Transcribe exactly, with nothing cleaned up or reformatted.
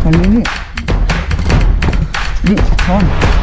คันนี้นี่นี่ทอน